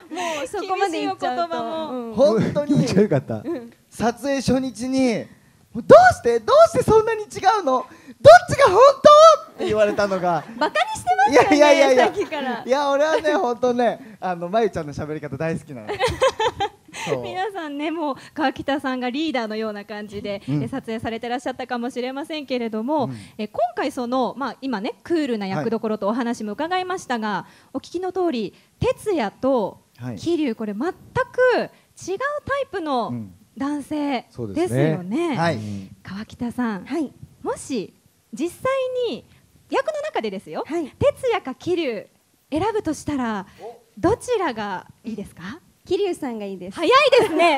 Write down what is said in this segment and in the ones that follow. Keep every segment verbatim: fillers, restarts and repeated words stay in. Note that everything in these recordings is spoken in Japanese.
うそこまで言っちゃうと本当に気持ち悪かった。 撮影初日にどうしてどうしてそんなに違うの、どっちが本当って言われたのがバカにしてますよね。 いやいやいやいやさっきからいや俺はね本当ねあのまゆちゃんの喋り方大好きなの。 皆さんねもう川北さんがリーダーのような感じで、うん、撮影されてらっしゃったかもしれませんけれども、うん、え今回その、まあ、今ねクールな役どころとお話も伺いましたが、はい、お聞きの通り哲也と桐生、はい、これ全く違うタイプの男性ですよね。ねはい、川北さん、はい、もし実際に役の中でですよ、はい、哲也か桐生選ぶとしたらどちらがいいですか？ 桐生さんがいいです。 早いですね。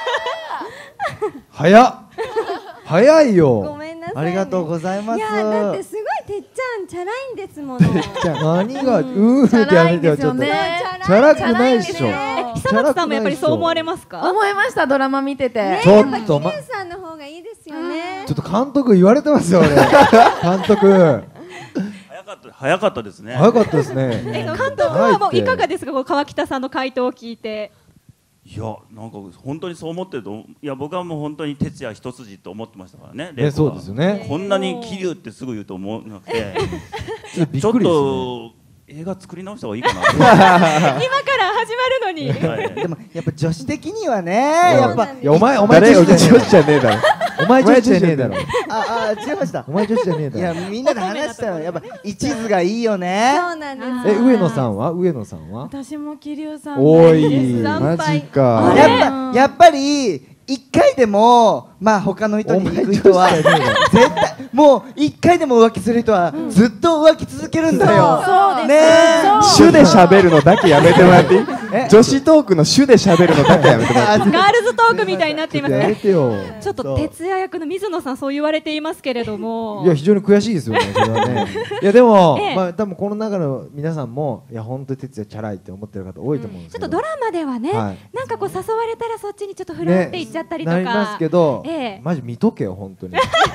早っ。早いよ。 ごめんなさい、ね。 ありがとうございます。 いやだってすごいてっちゃんチャラいんですもの。 てっちゃん何がうーってやめてよちょっと。チャラくないでしょ。 久松さんもやっぱりそう思われますか？ 思いましたドラマ見てて。 ね、ちょっと桐生さんの方がいいですよね。 ちょっと監督言われてますよ俺。監督。 早かったですね。 早かったですね。 監督はもういかがですか、こう川北さんの回答を聞いて。 いやなんか本当にそう思ってると、いや僕はもう本当に哲也一筋と思ってましたからね。 えそうですよね。 こんなに桐生ってすぐ言うと思わなくて、ちょっと映画作り直した方がいいかな。今から始まるのに。 でもやっぱ女子的にはね、やっぱお前お前女子じゃねえだろ。お前女子じゃねえだろ。 ああ違いました。 お前女子じゃねえだろ。 いやみんなで話したよ。やっぱ一途がいいよね。 そうなんです。 え上野さんは上野さんは？ 私も桐生さん。 おいマジか。 やっぱやっぱり一回でもまあ他の人に行く人は絶対もう一回でも浮気する人はずっと浮気続けるんだよ。 そうね。 主で喋るのだけやめてもらっていい？女子トークの主で喋るのだけやめてもらっていい？ ガールズトークみたいになっていますね。 ちょっと哲也役の水野さんそう言われていますけれども。 いや非常に悔しいですよねそれはね。いやでもまあ多分この中の皆さんもいや本当に哲也チャラいって思ってる方多いと思うんですけど。 ちょっとドラマではねなんかこう誘われたらそっちにちょっと振らっていっちゃったりとか。 なりますけど、マジ見とけよ本当に。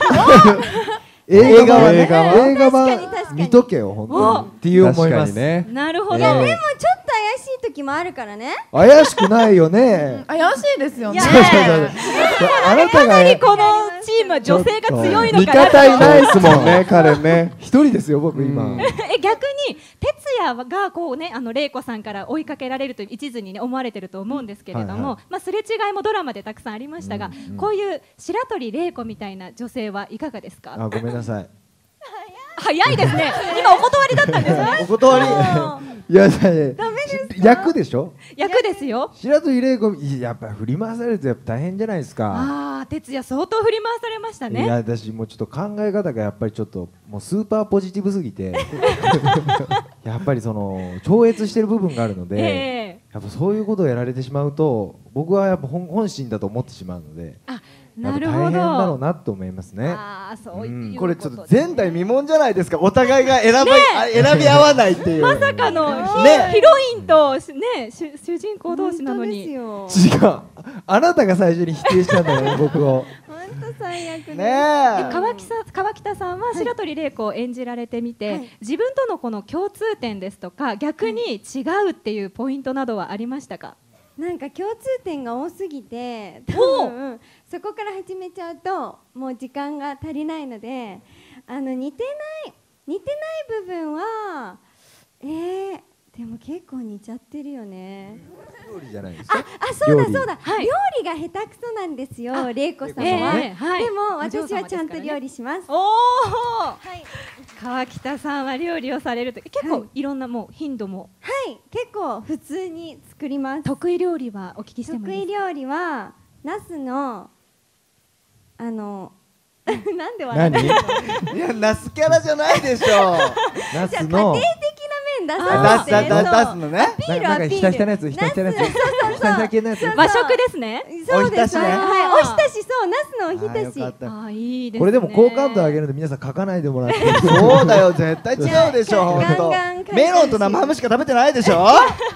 映画はね、 映画版見とけよ本当にっていう思いますね。 なるほど。 いやでもちょっと怪しい時もあるからね。 怪しくないよね。 怪しいですよね。 あなたかなりこのチームは女性が強いのかな。 味方いないですもんね彼ね。一人ですよ僕今。 え逆に哲也がこうねあの玲子さんから追いかけられると一途にね思われてると思うんですけれども、まあすれ違いもドラマでたくさんありましたが、こういう白鳥玲子みたいな女性はいかがですか？ あごめんなさい。 早いですね。今お断りだったんですね。 お断り。 いや役でしょ。 役ですよ。 白鳥玲子やっぱ振り回されるとやっぱ大変じゃないですか。 ああ哲也相当振り回されましたね。 いや私もうちょっと考え方がやっぱりちょっともうスーパーポジティブすぎてやっぱりその超越してる部分があるので、えー、やっぱそういうことをやられてしまうと僕はやっぱ 本, 本心だと思ってしまうので。あなるほど。 大変だろうなと思いますね。 ああそういうこれちょっと前代未聞じゃないですか。お互いが選び、ね、選び合わないっていう。 まさかの、ね、ヒロインとね主主人公同士なのに。 違う。あなたが最初に否定したんだよね僕を。 本当最悪ね。 川北川北さんは白鳥玲子を演じられてみて、はい、自分とのこの共通点ですとか逆に違うっていうポイントなどはありましたか？ なんか共通点が多すぎて多分そこから始めちゃうともう時間が足りないのであの似てない似てない部分はえー、でも結構似ちゃってるよね。 料理じゃないですか。 あ、あそうだそうだ、はい、料理が下手くそなんですよ玲子さんは、えーはい、でも私はちゃんと料理します。 おお、はい、川北さんは料理をされると結構いろんなもう頻度もはい結構普通に作ります。 得意料理はお聞きしてもいいですか？ 得意料理はナスのあのなんで笑ってるの？ いやナスキャラじゃないでしょ。 ナスの家庭的な面出させて出すのね。 アピールアピール。 ひたひたのやつひたひたのやつ。ひたひた系のやつ。 和食ですね。 そうです。はい。おひたしそうナスのおひたし。 あいいですね。 これでも好感度上げるので皆さん書かないでもらって。 そうだよ絶対違うでしょ本当。メロンと生ハムしか食べてないでしょ。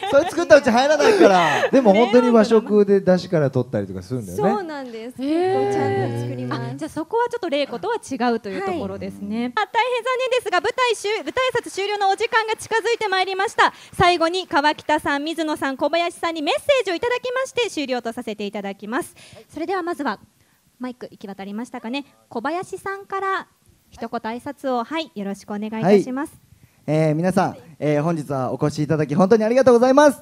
それ作ったうち入らないからでも本当に和食で出汁から取ったりとかするんだよね。 そうなんです。結構ちゃんと作ります。 じゃあそこはちょっと玲子とは違うというところですね。あ、大変残念ですが舞台終舞台挨拶終了のお時間が近づいてまいりました。最後に川北さん、水野さん、小林さんにメッセージをいただきまして終了とさせていただきます。それではまずはマイク行き渡りましたかね。小林さんから一言挨拶を、はい、よろしくお願いいたします。 はい、えー、皆さん、えー、本日はお越しいただき本当にありがとうございます。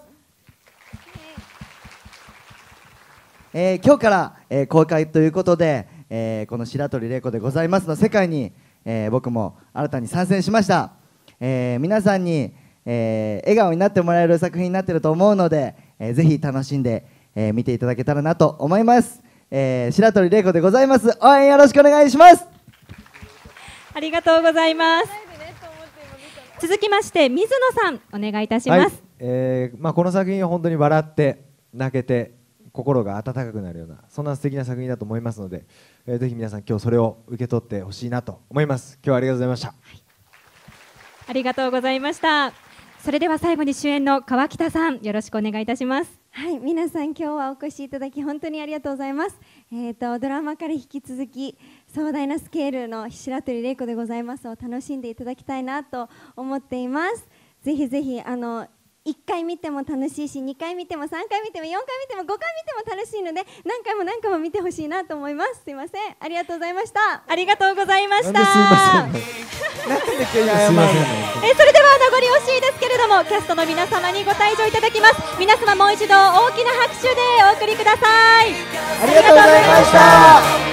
えー、今日から、えー、公開ということで、えー、この白鳥玲子でございますの世界に、えー、僕も新たに参戦しました。えー、皆さんに、えー、笑顔になってもらえる作品になっていると思うので、えー、ぜひ楽しんで、えー、見ていただけたらなと思います。えー、白鳥玲子でございます。応援よろしくお願いします。 ありがとうございます。続きまして水野さんお願いいたします。はい、 えーまあ、この作品は本当に笑って泣けて心が温かくなるようなそんな素敵な作品だと思いますので、えー、ぜひ皆さん今日それを受け取ってほしいなと思います。今日はありがとうございました。はい、 ありがとうございました。それでは最後に主演の川北さんよろしくお願いいたします。 はい、皆さん今日はお越しいただき本当にありがとうございます。えーとドラマから引き続き壮大なスケールの白鳥玲子でございますを楽しんでいただきたいなと思っています。ぜひぜひあのいっかい見ても楽しいしにかい見てもさんかい見てもよんかい見てもごかい見ても楽しいので何回も何回も見てほしいなと思います。すいません、ありがとうございました。 ありがとうございました。 すいません。 なんで急に謝るの。 えそれでは名残惜しいですけれどもキャストの皆様にご退場いただきます。皆様もう一度大きな拍手でお送りください。 ありがとうございました。